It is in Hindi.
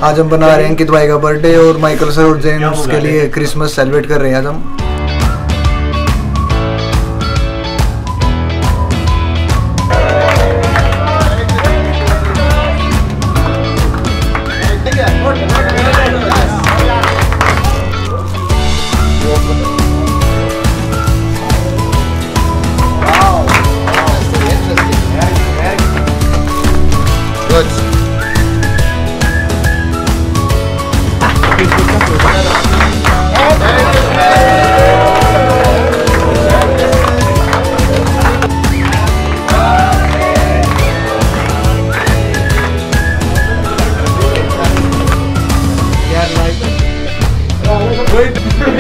आज हम बना रहे हैं अंकित भाई का बर्थडे और माइकल सर और जेम्स के लिए क्रिसमस सेलिब्रेट कर रहे हैं आज हम। Wait.